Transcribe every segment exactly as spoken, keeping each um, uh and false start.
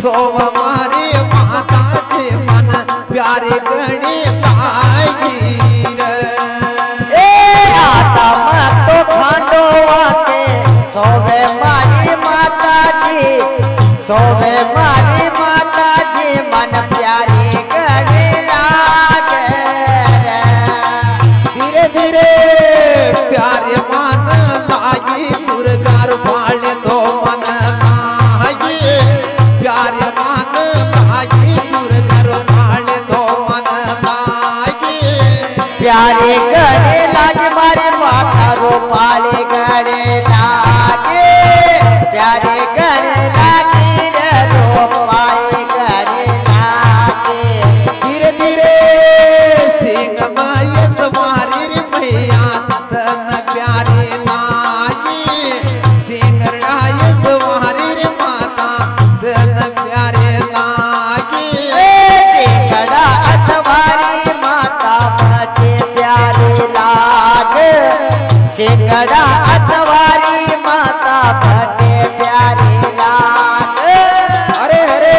सोव मारी माता जी मन प्यारे गणी लागी रे ए आता मत तो खांडोवा के सोवे मारी माता जी सोवे मारी माता जी मन प्यारे गणी लागे रे धीरे धीरे प्यारे मन लागी दुर्गार बाले तो मन लागी प्यारे मन लागी दुर्गार बाले तो मन लागी प्यारे गणे लागे मारी माता रो पाले गणे लागे प्यारे गणे लागे रे रो पाले गणे लागे धीरे धीरे सिंह माय सवारी रे मैया तन प्यारे लागी सिंह राय सवारी रे माता तन प्यारे लागी सिंगड़ा अथवारी माता बटे प्यारे लागे सिंगड़ा अथवारी माता बटे प्यारे लागे अरे अरे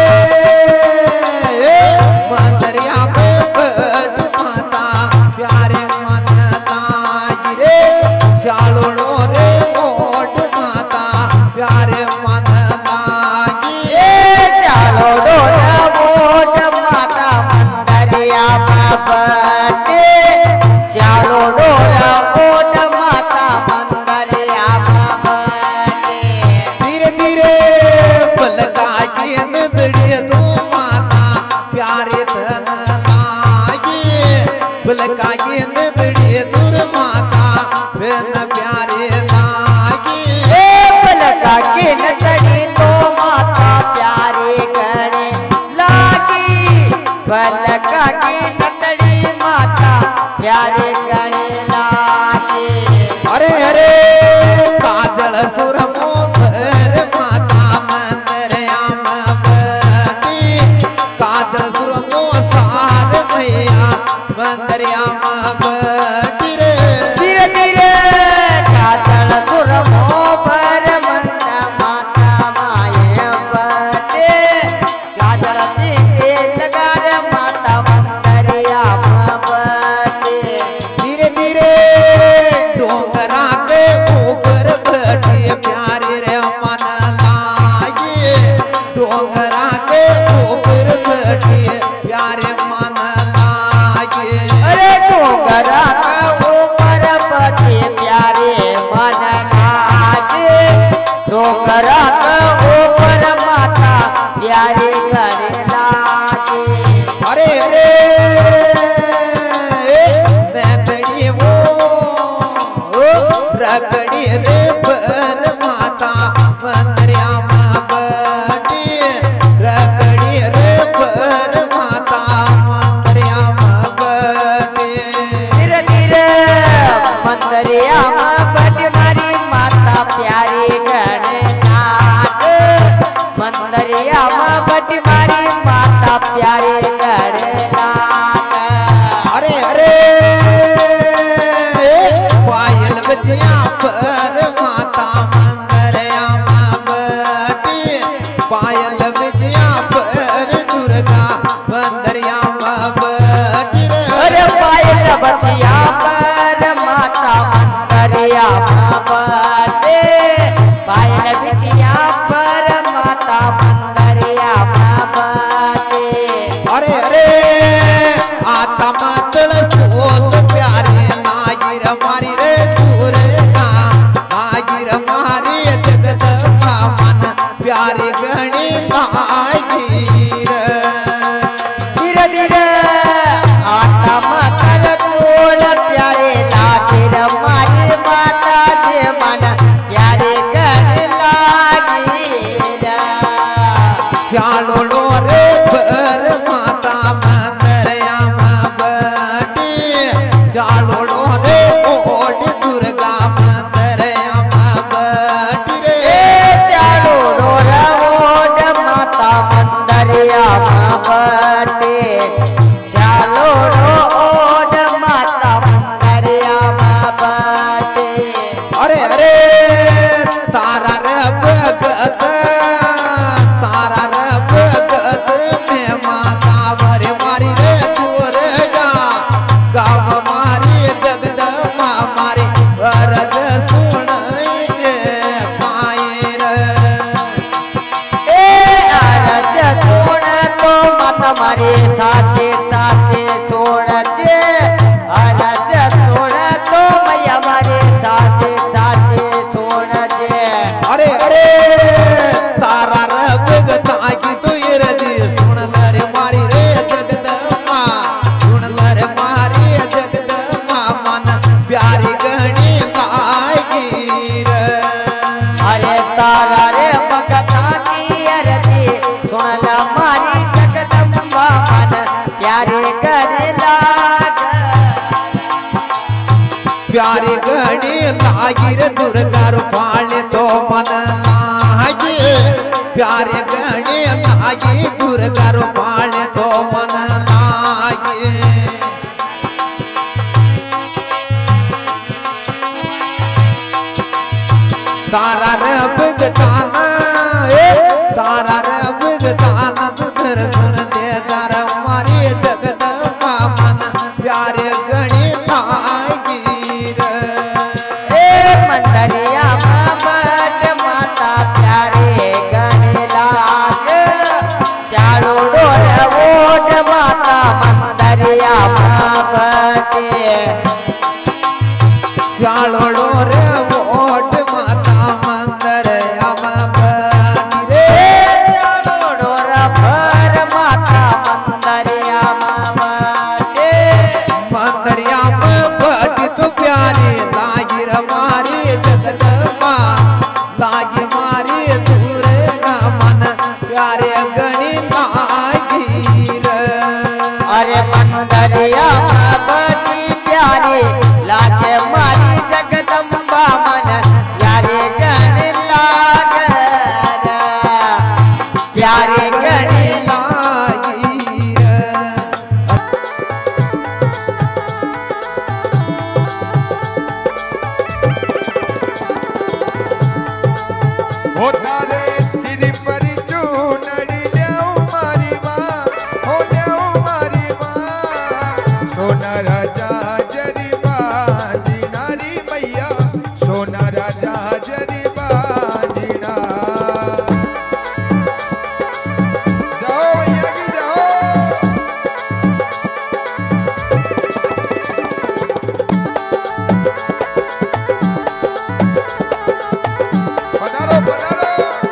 मंदरिया में बैठ माता प्यारे मन लागी रे चालोड़ो रे मोट माता प्यारे मन लागी चालो डोरा वोट माता मंदरिया बटे चालो डोरा वोट माता मंदरिया बटे धीरे धीरे पलका के नदड़े तू माता प्यारे धन लागी पलका के नदड़े दूर माता धन प्यारे लागी पलका के नटड़ी तो माता प्यारे गणे लागी पलका के नटड़ी माता प्यारे गणे लागी अरे अरे काजल सुरमो भर माता मंदरियाम बटी काजल सुरमो सार भैया मंदरियाम बटी रे धीरे धीरे कातल सुरमो पर मंद माता माये बटे चादर पीते लगार माता मंदरिया बटे धीरे धीरे डोंगरा के ऊपर बैठे प्यारे रे मन लागे डोंगरा के ऊपर बैठे प्यारे मन लागे अरे डोंगरा का ऊपर बटे प्यारे मन लागे डोंगरा का ऊपर माता प्यारे गणे लागे अरे अरे मैं तड़ी वो रगड़ी रे पर माता मंदरियाम बटी रगड़ी रे पर माता मंदरियाम बटी धीरे धीरे मंदरिया बट मारी माता प्यारी गणे लागे मंदरिया बट मारी माता प्यारी गणे लागे अरे अरे पायल बजिया पर माता मंदरियाम बटी पायल बजिया पर दुर्गा मंदरियाम बटी अरे पायल बचिया पर माता मंदरिया बटे पायल बचिया पर माता मंदरिया बटे अरे अरे आता मतल सोल प्यारे नागिर मारी रे दुर्गा नागिर मारी जगत मन प्यारे गणी नागिर धीरे धीरे आता मतल चोल प्यारे लागिर मारी माता जे मन प्यारे गण लागिर श्यालोड़ो रे पर माता मंदरियाम बटी श्यालोड़ो रे ओड दुर्गा मंदरियाम बटी रे चालो डोरा ओड माता मंदरिया बटे चालो डो ओड माता मंदरिया बटे अरे अरे तारा रे भगत तारा रे તમારે સાચે સાચે છોડજે અરજ છોડ તો મૈયા મારે સાચે સાચે છોડજે अरे अरे तारा रे भगता की तो ये रजी सुन ल रे मारी रे जगदम्बा सुन ल रे मारी जगदम्बा मन प्यारी गणी लागी रे अरे तारा रे भगता की अरजी सुन ल मारी जगदम्बा मन प्यारे गणे लाग प्यारी गणी लागी रे दुर्गा रूपाले तो मन लागी प्यारे गणी लागी दुर्गा रूपाले तो मन लागी तारा रे भगताना ए तारा रे भगताना तू दर्शन दे तारा मारी जगदम्बा मन प्यारे गणी लागी रे ए मंदरिया बट माता प्यारे गणे लाग चारों डोर ओट माता मंदरिया बटे शालोड़ो रे वोट माता मंदिर हम बनी रे चारों डोर भर माता मंदरिया बटे मंदिरिया में बटी तो प्यारी लागी रे मारी जगदम्बा लागी मारी दुर्गा मन प्यारे गणी लागी रे अरे मंदरिया बटी प्यारी लागे मारी जगदम्बा मन प्यारे गणे लाग प्यारे गणे लागी रे हो तारे सिर पर चूनड़ी ल्याओ मारी माँ हो ल्याओ मारी माँ सोना राजा जरी बाजी नारी मैया सोना राजा जरी बाजी ना जाओ मैया की जाओ पधारो पधारो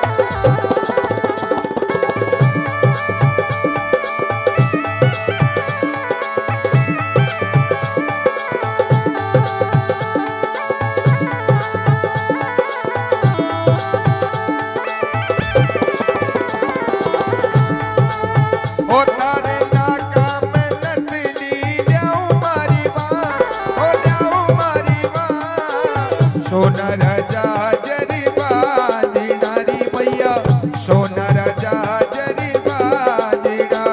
हो तारे नाका में नथली ल्याओ मारी माँ हो ल्याओ मारी माँ सोना राजा जरी बाजी नारी मैया सोना राजा जरी बाजी ना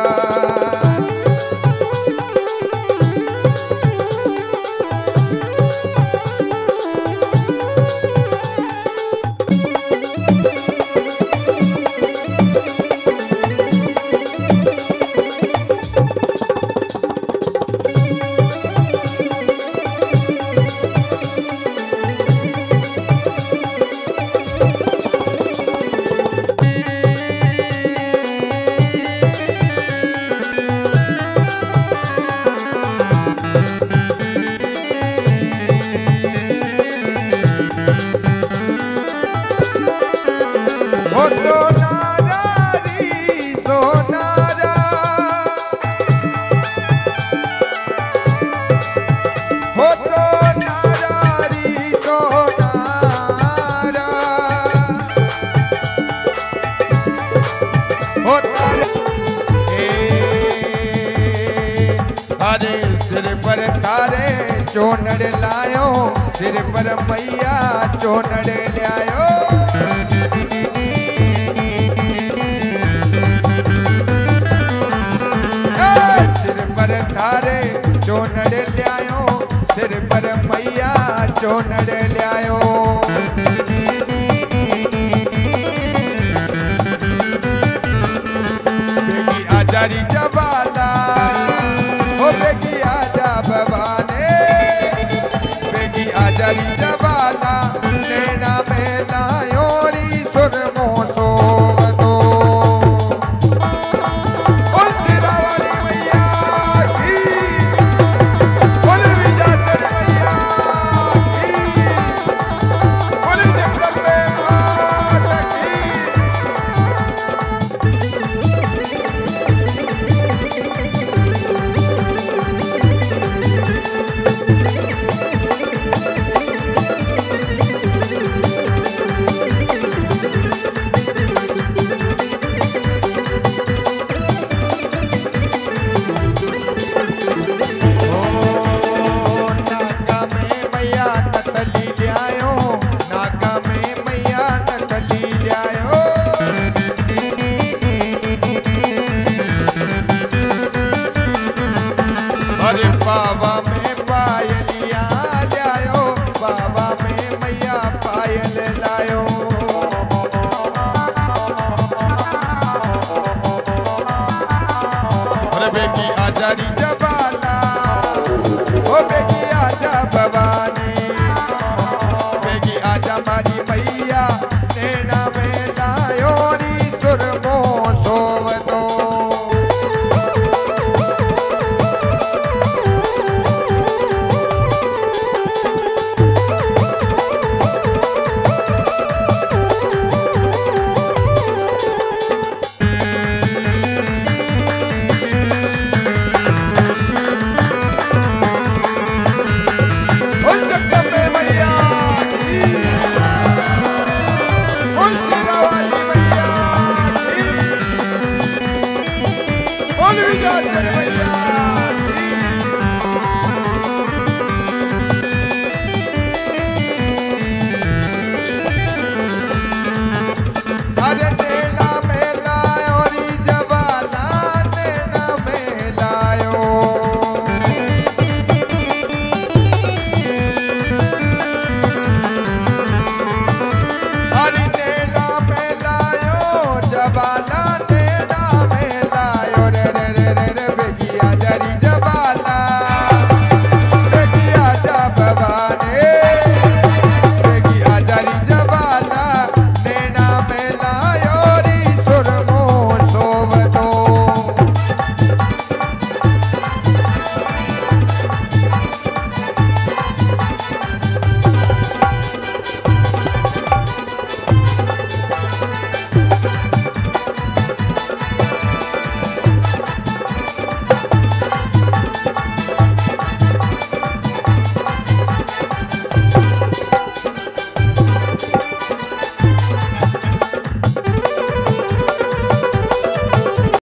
हो सोनारा री सोनारा हो सोनारा री सोनारा हो तारे अरे सिर पर तारे चोनड़ लायो सिर पर मैया चोनड़ लायो सिर पर थारे चोनड़ ल्यायो सिर पर मैया चोनड़ ल्यायो बेगी आजारी जवाला हो बेगी आजा भवाने बेगी आजारी जवाला नैना में लायो री सुर मोसो दो उलझरा बाबा में पायलिया लायो, बाबा में मैया पायल लायो। अरे बेगी आजारी जबाला, ओ बेगी